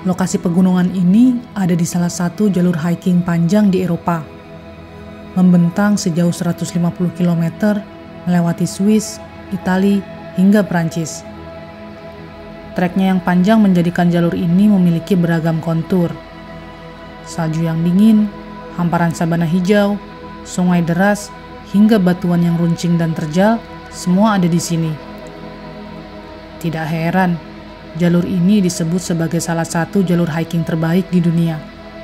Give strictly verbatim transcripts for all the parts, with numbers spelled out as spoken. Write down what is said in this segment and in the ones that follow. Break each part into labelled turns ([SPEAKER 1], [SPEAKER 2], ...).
[SPEAKER 1] Lokasi pegunungan ini ada di salah satu jalur hiking panjang di Eropa. Membentang sejauh seratus lima puluh kilometer melewati Swiss, Italia, hingga Prancis. Treknya yang panjang menjadikan jalur ini memiliki beragam kontur. Salju yang dingin, hamparan sabana hijau, sungai deras, hingga batuan yang runcing dan terjal, semua ada di sini. Tidak heran, jalur ini disebut sebagai salah satu jalur hiking terbaik di dunia.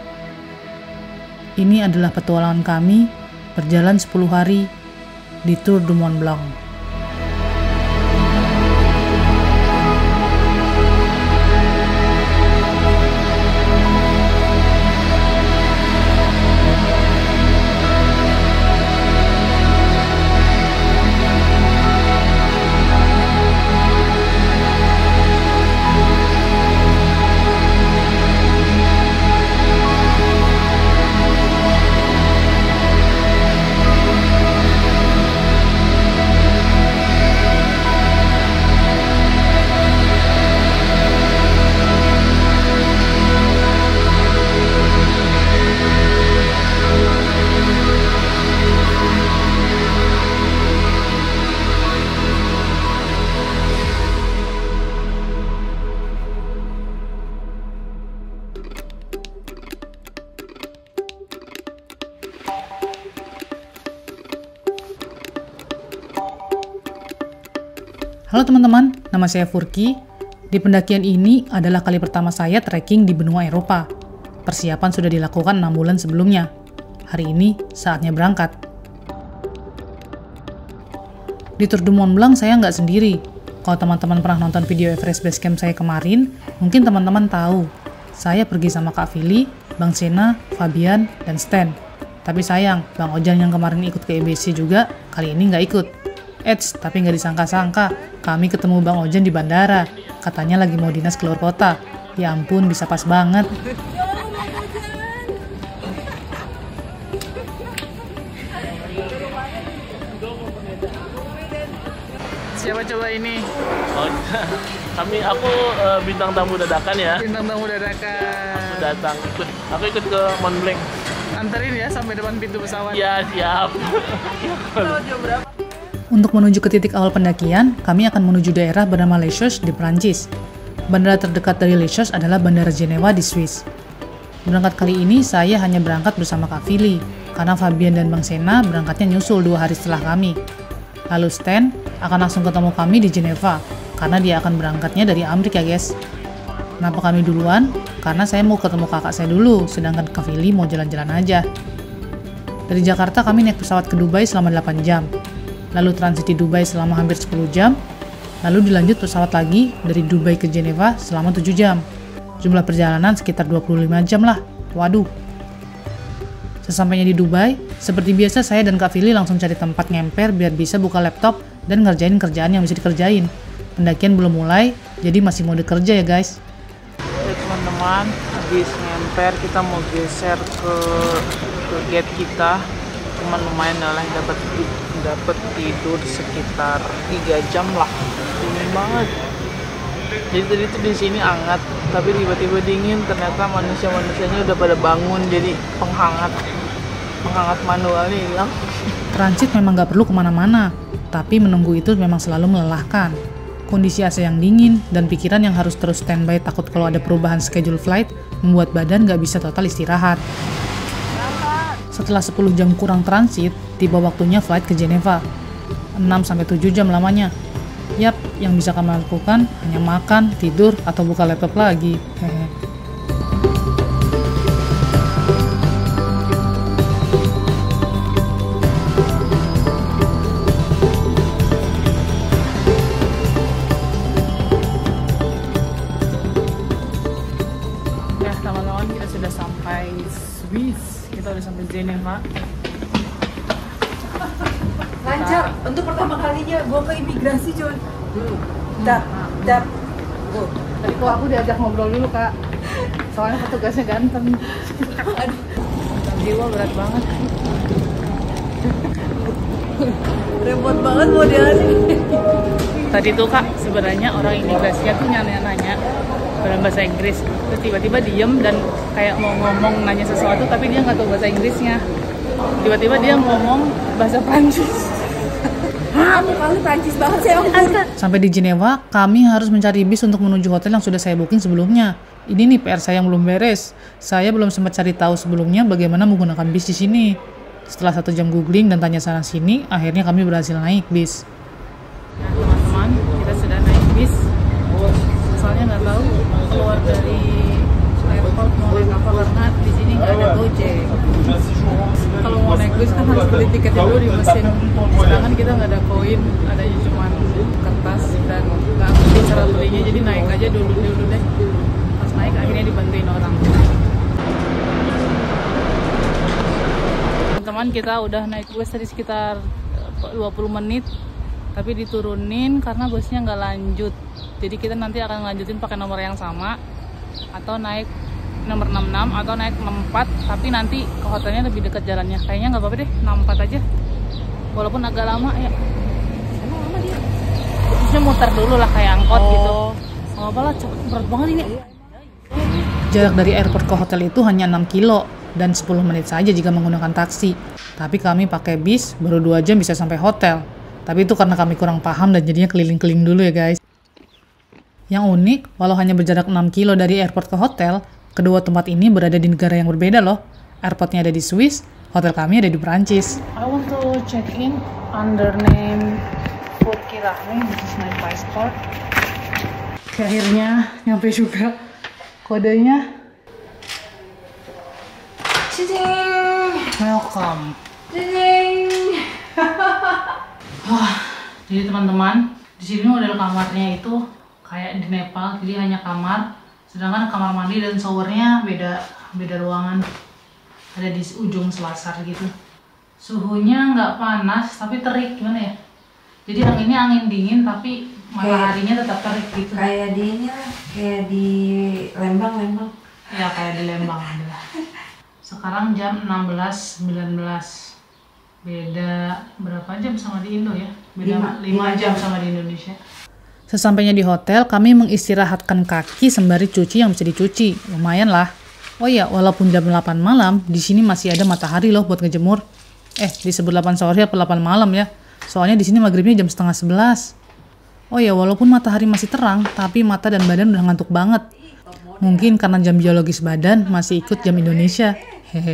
[SPEAKER 1] Ini adalah petualangan kami berjalan sepuluh hari di Tour du Mont Blanc. Halo teman-teman, nama saya Furki. Di pendakian ini adalah kali pertama saya trekking di benua Eropa. Persiapan sudah dilakukan enam bulan sebelumnya. Hari ini saatnya berangkat. Di Tour du Mont Blanc saya nggak sendiri. Kalau teman-teman pernah nonton video Everest Base Camp saya kemarin, mungkin teman-teman tahu. Saya pergi sama Kak Vili, Bang Sena, Fabian, dan Stan. Tapi sayang, Bang Ojang yang kemarin ikut ke E B C juga, kali ini nggak ikut. Eits, tapi nggak disangka-sangka, kami ketemu Bang Ojan di bandara. Katanya lagi mau dinas keluar kota. Ya ampun, bisa pas banget. Siapa coba ini?
[SPEAKER 2] Oh, kami, aku uh, bintang tamu dadakan ya.
[SPEAKER 1] Bintang tamu dadakan.
[SPEAKER 2] Aku datang, ikut, aku ikut ke Mont Blanc.
[SPEAKER 1] Anterin ya sampai depan pintu pesawat.
[SPEAKER 2] Ya, siap.
[SPEAKER 1] Untuk menuju ke titik awal pendakian, kami akan menuju daerah bernama Les Choses di Prancis. Bandara terdekat dari Les Choses adalah Bandara Jenewa di Swiss. Berangkat kali ini, saya hanya berangkat bersama Kak Vili, karena Fabian dan Bang Sena berangkatnya nyusul dua hari setelah kami. Lalu Stan akan langsung ketemu kami di Jenewa, karena dia akan berangkatnya dari Amerika, guys. Kenapa kami duluan? Karena saya mau ketemu kakak saya dulu, sedangkan Kak Vili mau jalan-jalan aja. Dari Jakarta, kami naik pesawat ke Dubai selama delapan jam. Lalu transit di Dubai selama hampir sepuluh jam, lalu dilanjut pesawat lagi dari Dubai ke Jenewa selama tujuh jam. Jumlah perjalanan sekitar dua puluh lima jam lah. Waduh. Sesampainya di Dubai, seperti biasa saya dan Kak Vili langsung cari tempat ngemper biar bisa buka laptop dan ngerjain kerjaan yang bisa dikerjain. Pendakian belum mulai, jadi masih mode kerja ya guys.
[SPEAKER 2] Ya teman-teman, habis ngemper kita mau geser ke, ke gate kita. Cuman lumayan lah, dapat dapat tidur sekitar tiga jam lah. Dingin banget. Jadi tadi tuh di sini hangat, tapi tiba-tiba dingin. Ternyata manusia-manusianya udah pada bangun, jadi penghangat penghangat manualnya hilang.
[SPEAKER 1] Transit memang gak perlu kemana-mana, tapi menunggu itu memang selalu melelahkan. Kondisi A C yang dingin dan pikiran yang harus terus standby takut kalau ada perubahan schedule flight membuat badan gak bisa total istirahat. Setelah sepuluh jam kurang transit, tiba waktunya flight ke Jenewa. enam sampai tujuh jam lamanya. Yap, yang bisa kami lakukan hanya makan, tidur, atau buka laptop lagi. Hehe. Ya, teman-teman, kita sudah sampai Swiss. Kita udah sampai Jenewa.
[SPEAKER 3] Lancar, untuk pertama kalinya gue ke imigrasi cuy. Dap, dap.
[SPEAKER 1] Oh, tadi kok aku diajak ngobrol dulu kak. Soalnya petugasnya ganteng. Aduh, jiwa berat banget.
[SPEAKER 3] Repot banget mau dia.
[SPEAKER 1] Tadi tuh kak, sebenarnya orang imigrasinya tuh nanya-nanya dalam bahasa Inggris. Terus tiba-tiba diem dan kayak mau ngomong nanya sesuatu tapi dia nggak tahu bahasa Inggrisnya. Tiba-tiba dia ngomong bahasa Prancis.
[SPEAKER 3] Hah? Kamu Prancis banget sih om.
[SPEAKER 1] Sampai di Jenewa, kami harus mencari bis untuk menuju hotel yang sudah saya booking sebelumnya. Ini nih P R saya yang belum beres. Saya belum sempat cari tahu sebelumnya bagaimana menggunakan bis di sini. Setelah satu jam googling dan tanya sana sini, akhirnya kami berhasil naik bis. Nah teman-teman, kita sudah naik bis. Soalnya nggak tahu keluar dari airport mau naik apa karena di sini nggak ada Gojek. Kalau mau naik bis kan harus beli tiket dulu di mesin. Sedangkan kita nggak ada koin, adanya cuma kertas dan nggak ngerti cara belinya. Jadi naik aja dulu dulu deh. Pas naik akhirnya dibantuin orang. Teman-teman, kita udah naik bus tadi sekitar dua puluh menit, tapi diturunin karena busnya nggak lanjut. Jadi kita nanti akan lanjutin pakai nomor yang sama atau naik nomor enam puluh enam atau naik enam puluh empat, tapi nanti ke hotelnya lebih dekat jalannya. Kayaknya nggak apa-apa deh, enam puluh empat aja. Walaupun agak lama ya. Emang lama dia? Busnya muter dulu lah kayak angkot oh. gitu. Nggak apa lah, cepet, berat banget ini. Jarak dari airport ke hotel itu hanya enam kilo dan sepuluh menit saja jika menggunakan taksi. Tapi kami pakai bis, baru dua jam bisa sampai hotel. Tapi itu karena kami kurang paham dan jadinya keliling-keliling dulu ya guys. Yang unik, walau hanya berjarak enam kilo dari airport ke hotel, kedua tempat ini berada di negara yang berbeda loh. Airportnya ada di Swiss, hotel kami ada di Perancis. I want to check in under name Food Kirahmi, this is my passport. Akhirnya nyampe juga. Kodenya welcome. Wah, jadi teman-teman, di sini model kamarnya itu kayak di Nepal, jadi hanya kamar, sedangkan kamar mandi dan showernya beda beda ruangan, ada di ujung selasar gitu. Suhunya nggak panas tapi terik, gimana ya? Jadi anginnya angin dingin tapi mataharinya tetap terik gitu.
[SPEAKER 3] Kayak di ini lah, kayak di Lembang Lembang.
[SPEAKER 1] Ya kayak di Lembang adalah. Sekarang jam enam belas sembilan belas. Beda berapa jam sama di Indo ya? Beda lima jam sama di Indonesia. Sesampainya di hotel, kami mengistirahatkan kaki sembari cuci yang bisa dicuci. Lumayan lah. Oh iya, walaupun jam delapan malam, di sini masih ada matahari loh buat ngejemur. Eh, disebut delapan sore atau delapan malam ya. Soalnya di sini maghribnya jam setengah sebelas. Oh ya, walaupun matahari masih terang, tapi mata dan badan udah ngantuk banget. Mungkin karena jam biologis badan masih ikut jam Indonesia. Hehe.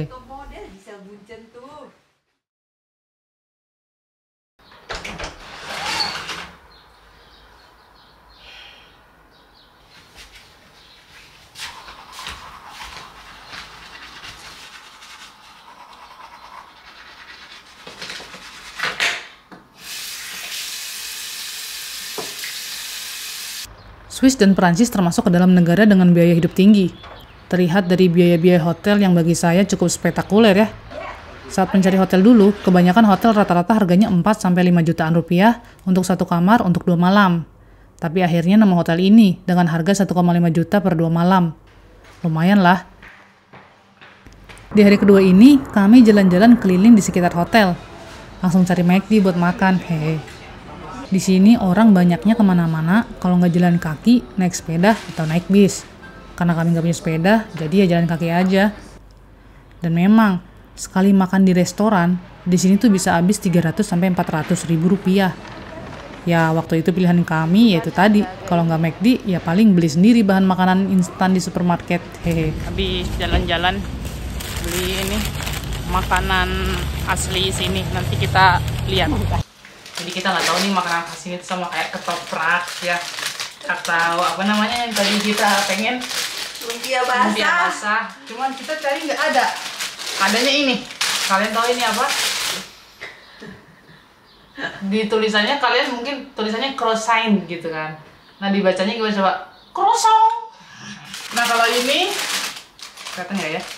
[SPEAKER 1] Swiss dan Perancis termasuk ke dalam negara dengan biaya hidup tinggi. Terlihat dari biaya-biaya hotel yang bagi saya cukup spektakuler ya. Saat mencari hotel dulu, kebanyakan hotel rata-rata harganya empat sampai lima jutaan rupiah untuk satu kamar untuk dua malam. Tapi akhirnya nemu hotel ini dengan harga satu koma lima juta per dua malam. Lumayan lah. Di hari kedua ini, kami jalan-jalan keliling di sekitar hotel. Langsung cari McD buat makan, hehe. Di sini orang banyaknya kemana-mana, kalau nggak jalan kaki, naik sepeda atau naik bis. Karena kami nggak punya sepeda, jadi ya jalan kaki aja. Dan memang, sekali makan di restoran, di sini tuh bisa habis tiga ratus sampai empat ratus ribu rupiah. Ya waktu itu pilihan kami yaitu tadi, kalau nggak McD, ya paling beli sendiri bahan makanan instan di supermarket. Hehe.
[SPEAKER 2] Habis jalan-jalan beli ini makanan asli sini, nanti kita lihat. Jadi kita nggak tahu nih makanan khas ini sama kayak ketoprak ya, atau apa namanya yang tadi kita pengen
[SPEAKER 3] lumpia basah.
[SPEAKER 2] Lumpia basah. Cuman kita cari nggak ada. Adanya ini. Kalian tahu ini apa? Di tulisannya kalian mungkin tulisannya croissant gitu kan. Nah dibacanya gimana coba? Croissant. Nah kalau ini kelihatan nggak ya?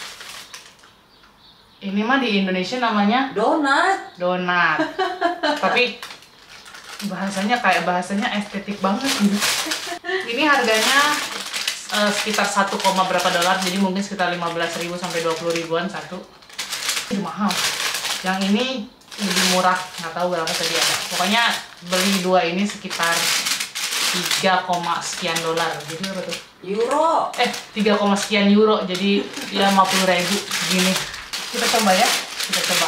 [SPEAKER 2] Ini mah di Indonesia namanya
[SPEAKER 3] donat.
[SPEAKER 2] Donat. Tapi bahasanya kayak bahasanya estetik banget gitu. Ini harganya uh, sekitar satu, berapa dolar, jadi mungkin sekitar lima belas ribu sampai dua puluh ribuan satu. Ini mahal. Yang ini lebih murah, nggak tahu berapa tadi ada. Pokoknya beli dua ini sekitar tiga, sekian dolar. Jadi berapa tuh?
[SPEAKER 3] Euro.
[SPEAKER 1] Eh, tiga koma sekian euro, jadi ya lima puluh ribu segini. Kita coba ya, kita coba.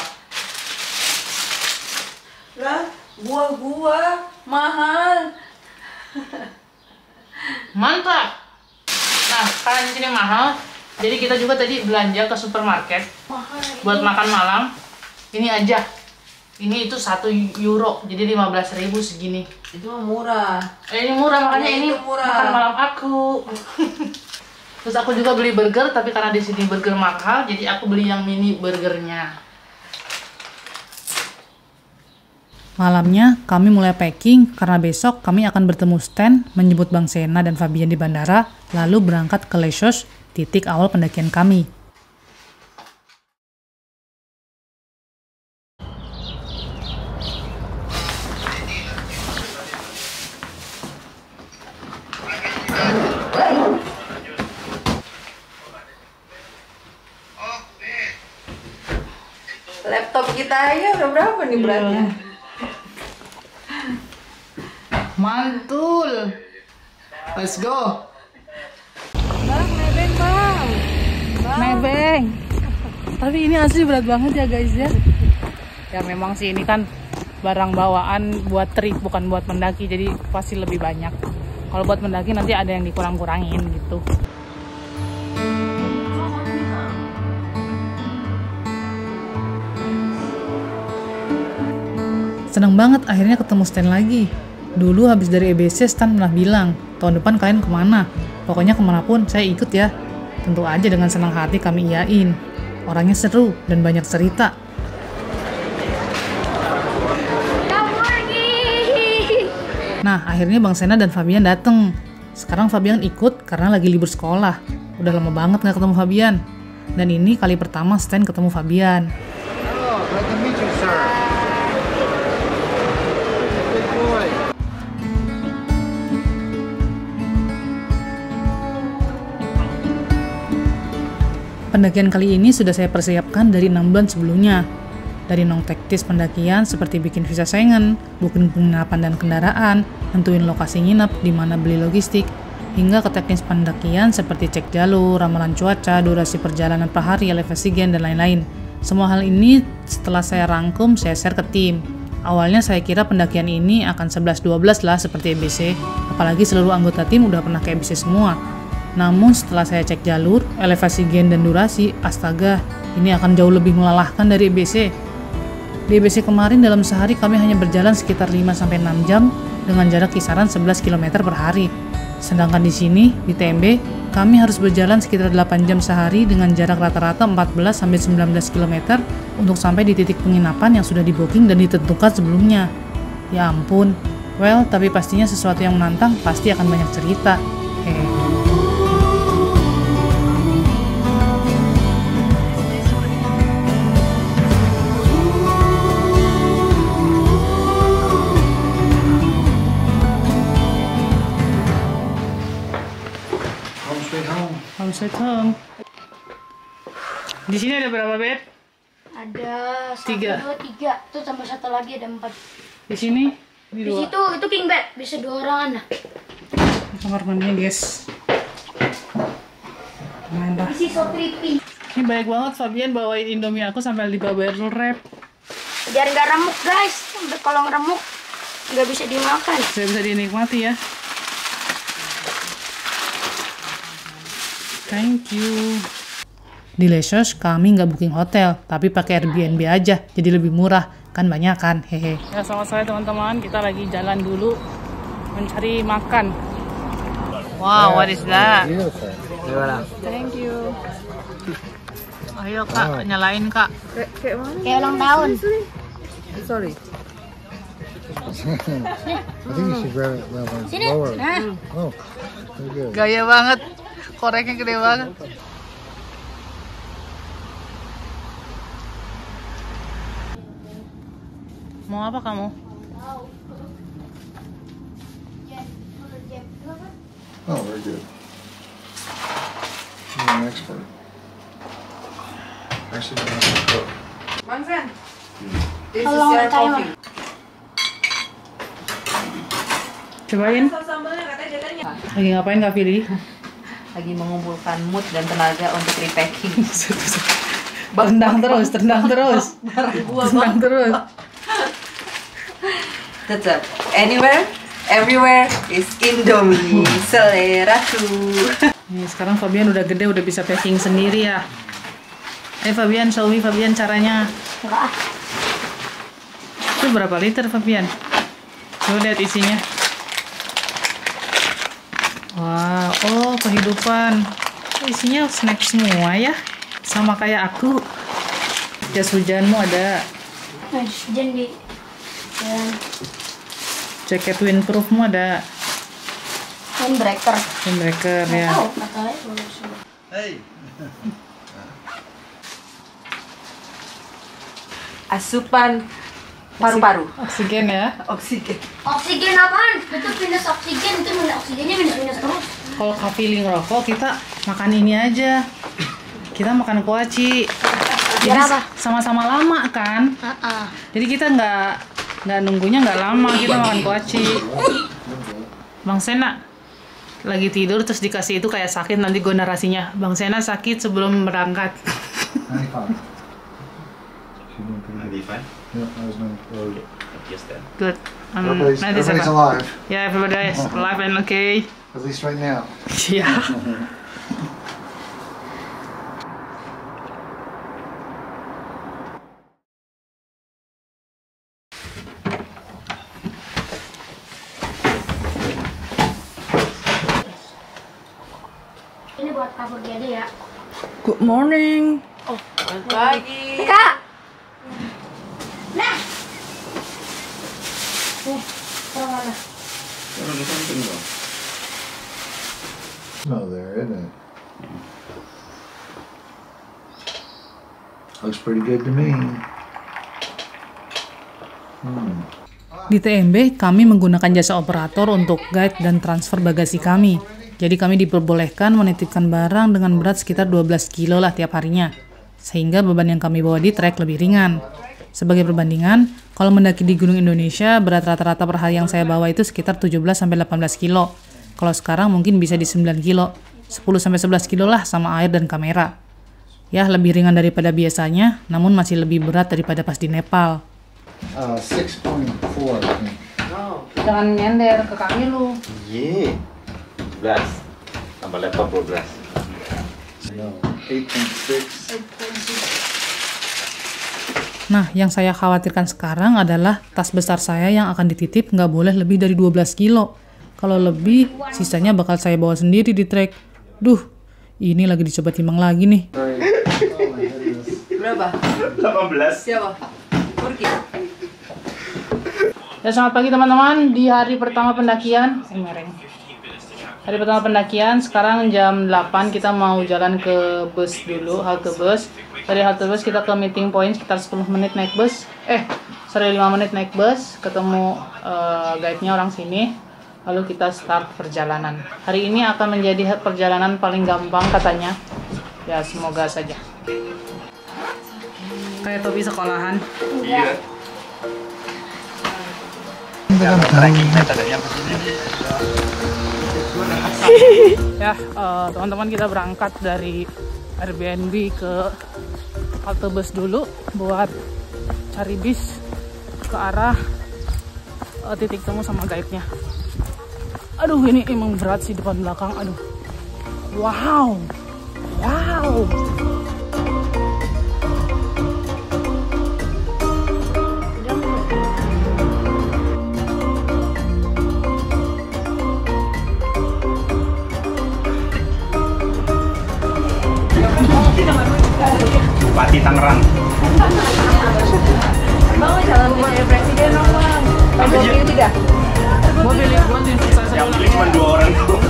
[SPEAKER 3] Lah, buah-buah mahal.
[SPEAKER 1] Mantap. Nah, karena di sini mahal, jadi kita juga tadi belanja ke supermarket
[SPEAKER 3] Mahal.
[SPEAKER 1] buat makan malam. Ini aja. Ini itu satu euro, jadi lima belas ribu segini.
[SPEAKER 3] Itu mah murah.
[SPEAKER 1] Eh, ini murah, makanya
[SPEAKER 3] Ya,
[SPEAKER 1] ini
[SPEAKER 3] itu murah.
[SPEAKER 1] makan malam aku. Terus aku juga beli burger, tapi karena di sini burger mahal, jadi aku beli yang mini burgernya. Malamnya kami mulai packing karena besok kami akan bertemu Stan, menjemput Bang Sena dan Fabian di bandara, lalu berangkat ke Les Choses, titik awal pendakian kami.
[SPEAKER 3] Laptop kita aja udah berapa nih beratnya?
[SPEAKER 1] Mantul. Let's go.
[SPEAKER 3] Bang, nebeng bang.
[SPEAKER 1] Nebeng. Tapi ini asli berat banget ya guys ya. Ya memang sih ini kan barang bawaan buat trip, bukan buat mendaki, jadi pasti lebih banyak. Kalau buat mendaki nanti ada yang dikurang-kurangin gitu. Seneng banget akhirnya ketemu Stan lagi. Dulu habis dari E B C, Stan pernah bilang, tahun depan kalian kemana? Pokoknya kemanapun saya ikut ya. Tentu aja dengan senang hati kami iyain. Orangnya seru dan banyak cerita. Nah, akhirnya Bang Sena dan Fabian dateng. Sekarang Fabian ikut karena lagi libur sekolah. Udah lama banget gak ketemu Fabian. Dan ini kali pertama Stan ketemu Fabian.
[SPEAKER 4] Hello, glad to meet you, sir. Good boy.
[SPEAKER 1] Pendakian kali ini sudah saya persiapkan dari enam bulan sebelumnya. Dari non-teknis pendakian seperti bikin visa Schengen, booking penginapan dan kendaraan, nentuin lokasi nginep, di mana beli logistik, hingga ke teknis pendakian seperti cek jalur, ramalan cuaca, durasi perjalanan per hari, elevasi gen, dan lain-lain. Semua hal ini setelah saya rangkum, saya share ke tim. Awalnya saya kira pendakian ini akan sebelas dua belas lah seperti E B C, apalagi seluruh anggota tim udah pernah ke E B C semua. Namun setelah saya cek jalur, elevasi gen, dan durasi, astaga, ini akan jauh lebih melelahkan dari E B C. Di E B C kemarin dalam sehari kami hanya berjalan sekitar lima sampai enam jam dengan jarak kisaran sebelas kilometer per hari. Sedangkan di sini, di T M B, kami harus berjalan sekitar delapan jam sehari dengan jarak rata-rata empat belas sampai sembilan belas kilometer untuk sampai di titik penginapan yang sudah di-booking dan ditentukan sebelumnya. Ya ampun. Well, tapi pastinya sesuatu yang menantang pasti akan banyak cerita. Hehe.
[SPEAKER 4] Home sweet home.
[SPEAKER 1] Home sweet home. Di sini ada berapa bed?
[SPEAKER 5] Ada satu,
[SPEAKER 1] Tiga.
[SPEAKER 5] dua, tiga. Tuh tambah satu lagi ada empat.
[SPEAKER 1] Di sini? Di
[SPEAKER 5] Di
[SPEAKER 1] dua.
[SPEAKER 5] situ itu king bed, bisa dua orangan lah.
[SPEAKER 1] Kamar mandinya guys. Main lah.
[SPEAKER 5] Isi so creepy.
[SPEAKER 1] Ini baik banget Fabian bawain Indomie aku sampai di bubble wrap.
[SPEAKER 5] Biar nggak remuk guys. Kalau ngeremuk nggak bisa dimakan.
[SPEAKER 1] Saya bisa dinikmati ya. Thank you. Di Les Choses kami nggak booking hotel, tapi pakai Airbnb aja, jadi lebih murah, kan banyak kan, hehe. Ya sama saya teman-teman, kita lagi jalan dulu mencari makan. Wow, what is that?
[SPEAKER 4] Beautiful.
[SPEAKER 1] Thank you. Ayo kak, nyalain kak.
[SPEAKER 5] Kayak ulang tahun.
[SPEAKER 3] Sorry.
[SPEAKER 4] I think you should grab it a little
[SPEAKER 5] Sini.
[SPEAKER 4] lower.
[SPEAKER 5] Nah,
[SPEAKER 4] Oh, very good.
[SPEAKER 1] Gaya banget, koreknya gede banget. Mau apa kamu?
[SPEAKER 4] Oh, very good. You're an expert. Actually, don't have to cook.
[SPEAKER 3] Bang Sen, this is
[SPEAKER 5] Tolong
[SPEAKER 3] your
[SPEAKER 5] timer.
[SPEAKER 3] coffee.
[SPEAKER 1] Cobain.
[SPEAKER 3] Saus sambalnya katanya jalannya.
[SPEAKER 1] Lagi ngapain Kak Fili?
[SPEAKER 3] lagi mengumpulkan mood dan tenaga untuk repacking.
[SPEAKER 1] Tendang terus, tendang terus. Tendang terus.
[SPEAKER 3] Tetap, anywhere, everywhere is Indomie. Seleraku.
[SPEAKER 1] Nih, sekarang Fabian udah gede, udah bisa packing sendiri ya. Eh Fabian, show me Fabian caranya.
[SPEAKER 5] Enggak ah.
[SPEAKER 1] Itu berapa liter Fabian? Coba lihat isinya. Wah, wow. Oh kehidupan. Oh, isinya snack semua ya. Sama kayak aku. Jas hujanmu ada.
[SPEAKER 5] Hujan di jalan.
[SPEAKER 1] Jaket windproofmu ada.
[SPEAKER 5] Windbreaker.
[SPEAKER 1] Windbreaker ya.
[SPEAKER 5] Tahu katanya bagus.
[SPEAKER 4] Hey.
[SPEAKER 3] Asupan paru-paru.
[SPEAKER 1] Oksigen ya.
[SPEAKER 3] Oksigen.
[SPEAKER 5] Oksigen apaan? Itu minus oksigen, itu minus oksigennya minus-minus terus.
[SPEAKER 1] Kalau kak feeling rokok kita makan ini aja. Kita makan kuaci. Jadi
[SPEAKER 5] Biar apa?
[SPEAKER 1] sama-sama lama kan.
[SPEAKER 5] Heeh.
[SPEAKER 1] Jadi kita nggak nggak nunggunya nggak lama, kita makan kuaci. Bang Sena lagi tidur terus dikasih itu kayak sakit, nanti gue narasinya. Bang Sena sakit sebelum berangkat.
[SPEAKER 4] ninety-five.
[SPEAKER 6] ninety-five?
[SPEAKER 4] Yeah, that was ninety.
[SPEAKER 6] Yes, then.
[SPEAKER 1] Good. Um,
[SPEAKER 4] Everybody's, everybody's
[SPEAKER 1] ninety-seven.
[SPEAKER 4] alive,
[SPEAKER 1] Yeah, everybody is alive and okay.
[SPEAKER 4] at least right now.
[SPEAKER 1] Yeah.
[SPEAKER 5] Ini buat kabur dia ya.
[SPEAKER 1] Good morning.
[SPEAKER 3] Pagi.
[SPEAKER 5] Kak. Nah. Nih, mana?
[SPEAKER 4] No, there, isn't it? Looks pretty good to me. Hmm.
[SPEAKER 1] Di T M B, kami menggunakan jasa operator untuk guide dan transfer bagasi kami. Jadi kami diperbolehkan menitipkan barang dengan berat sekitar dua belas kilo lah tiap harinya. Sehingga beban yang kami bawa di trek lebih ringan. Sebagai perbandingan, kalau mendaki di Gunung Indonesia, berat rata-rata per hari yang saya bawa itu sekitar tujuh belas sampai delapan belas kilo. Kalau sekarang mungkin bisa di sembilan kilo, sepuluh sampai sebelas kilo lah sama air dan kamera. Ya, lebih ringan daripada biasanya, namun masih lebih berat daripada pas di Nepal.
[SPEAKER 4] Uh, six point four, I think.
[SPEAKER 1] Jangan nyender ke kaki lu.
[SPEAKER 6] Yeah. sebelas. Tambah laptop dua belas.
[SPEAKER 4] No, eight point six.
[SPEAKER 1] Nah, yang saya khawatirkan sekarang adalah tas besar saya yang akan dititip nggak boleh lebih dari dua belas kilo. Kalau lebih, sisanya bakal saya bawa sendiri di trek. Duh, ini lagi dicoba timbang lagi nih.
[SPEAKER 3] Berapa?
[SPEAKER 6] delapan belas.
[SPEAKER 3] Siapa? Turki.
[SPEAKER 1] Ya, selamat pagi teman-teman. Di hari pertama pendakian, eh, mereng. Hari pertama pendakian, sekarang jam delapan kita mau jalan ke bus dulu, halte bus. Dari halte bus kita ke meeting point sekitar sepuluh menit naik bus. Eh, sorry lima menit naik bus, ketemu uh, guide-nya orang sini. Lalu kita start perjalanan. Hari ini akan menjadi perjalanan paling gampang katanya. Ya, semoga saja. Kayak topi sekolahan.
[SPEAKER 6] Iya.
[SPEAKER 1] Ya, uh, teman-teman kita berangkat dari Airbnb ke halte bus dulu buat cari bis ke arah uh, titik temu sama guide-nya. Aduh, ini emang berat sih depan belakang. Aduh, wow, wow.
[SPEAKER 6] Bupati Tangerang.
[SPEAKER 3] Bang, jalan rumahnya presiden dong, Bang. Bang, gue pilih tidak?
[SPEAKER 1] Gue pilih gue tim sukses
[SPEAKER 6] Yang pilih cuma dua orang.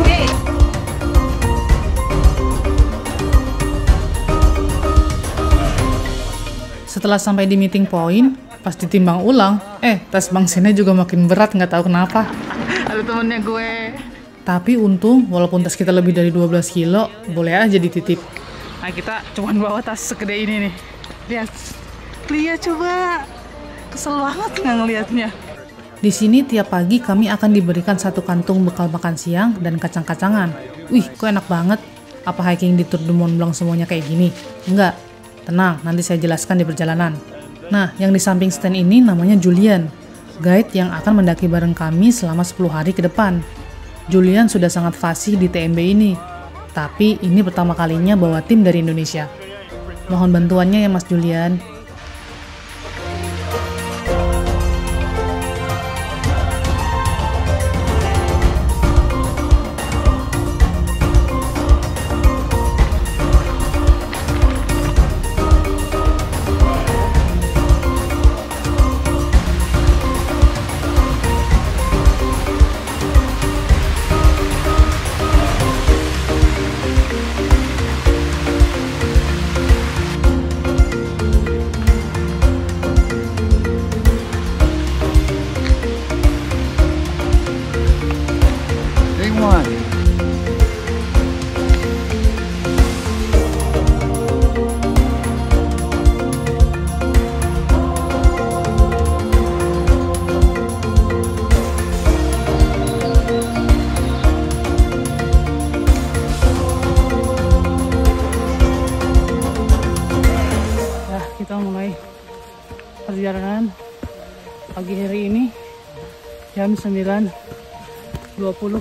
[SPEAKER 1] Setelah sampai di meeting point, pas ditimbang ulang, eh tas Bang Sena juga makin berat, nggak tahu kenapa. Ada temennya gue. Tapi untung, walaupun tas kita lebih dari dua belas kilo, boleh aja dititip. Nah, kita cuma bawa tas segede ini nih. Lihat. Lihat coba. Kesel banget nggak ngelihatnya. Di sini tiap pagi kami akan diberikan satu kantung bekal makan siang dan kacang-kacangan. Wih, kok enak banget. Apa hiking di Tour du Mont Blanc semuanya kayak gini? Enggak. Tenang, nanti saya jelaskan di perjalanan. Nah, yang di samping stand ini namanya Julian, guide yang akan mendaki bareng kami selama sepuluh hari ke depan. Julian sudah sangat fasih di T M B ini, tapi ini pertama kalinya bawa tim dari Indonesia. Mohon bantuannya ya Mas Julian. Kita mulai perjalanan pagi hari ini jam sembilan dua puluh.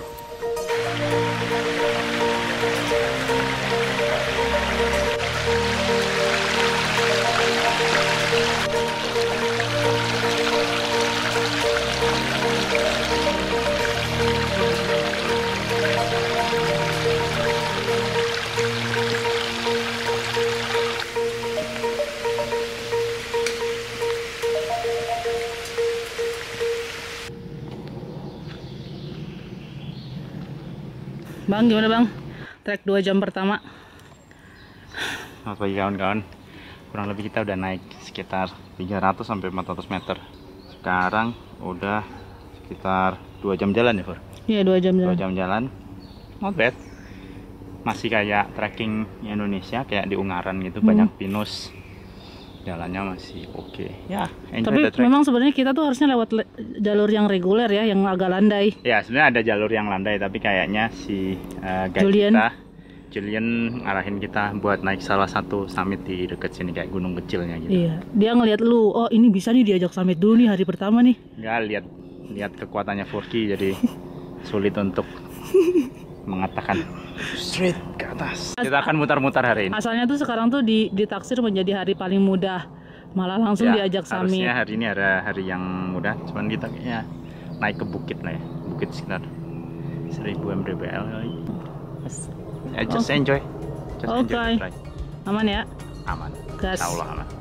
[SPEAKER 1] Bang, gimana bang? Trek dua jam pertama.
[SPEAKER 6] Selamat pagi kawan-kawan. Kurang lebih kita udah naik sekitar tiga ratus sampai empat ratus meter. Sekarang udah sekitar dua jam jalan ya, Fur?
[SPEAKER 1] Iya, dua jam jalan.
[SPEAKER 6] dua jam jalan. Not bad. Masih kayak trekking Indonesia, kayak di Ungaran gitu, hmm. banyak pinus. Jalannya masih oke. Okay. Ya,
[SPEAKER 1] tapi memang sebenarnya kita tuh harusnya lewat le jalur yang reguler ya, yang agak landai.
[SPEAKER 6] Ya, sebenarnya ada jalur yang landai, tapi kayaknya si uh, guide
[SPEAKER 1] Julian.
[SPEAKER 6] kita, Julian ngarahin kita buat naik salah satu summit di dekat sini, kayak gunung kecilnya gitu.
[SPEAKER 1] Iya, dia ngelihat lu, oh ini bisa nih diajak summit dulu nih hari pertama nih.
[SPEAKER 6] Nggak, lihat lihat kekuatannya Furky, jadi sulit untuk mengatakan straight ke atas. Kita akan mutar-mutar hari ini.
[SPEAKER 1] Asalnya tuh sekarang tuh di, ditaksir menjadi hari paling mudah, malah langsung
[SPEAKER 6] ya,
[SPEAKER 1] diajak summit.
[SPEAKER 6] Harusnya hari ini ada hari yang mudah, cuman kita kayaknya naik ke bukit lah ya, bukit sekitar seribu M D B L kali. Ya, just
[SPEAKER 1] okay.
[SPEAKER 6] enjoy. Just
[SPEAKER 1] Oke.
[SPEAKER 6] enjoy the ride.
[SPEAKER 1] Aman ya?
[SPEAKER 6] Aman.
[SPEAKER 1] Gas.
[SPEAKER 6] Insya Allah aman.